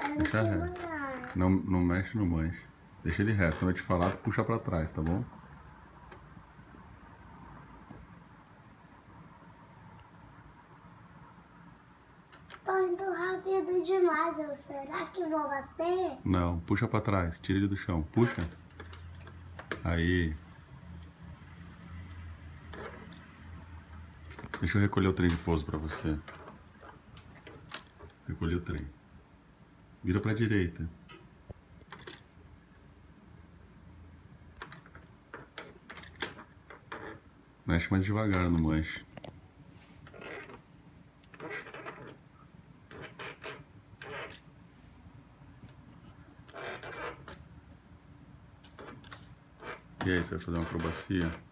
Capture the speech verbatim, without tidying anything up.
Deixa reto. Não, não mexe no manche. Deixa ele reto. Quando eu te falar, tu puxa pra trás, tá bom? Tô indo rápido demais, eu, será que vou bater? Não, puxa pra trás, tira ele do chão, puxa. Aí. Deixa eu recolher o trem de pouso pra você. Recolhi o trem. Vira pra direita. Mexe mais devagar no manche. E aí, você vai fazer uma acrobacia?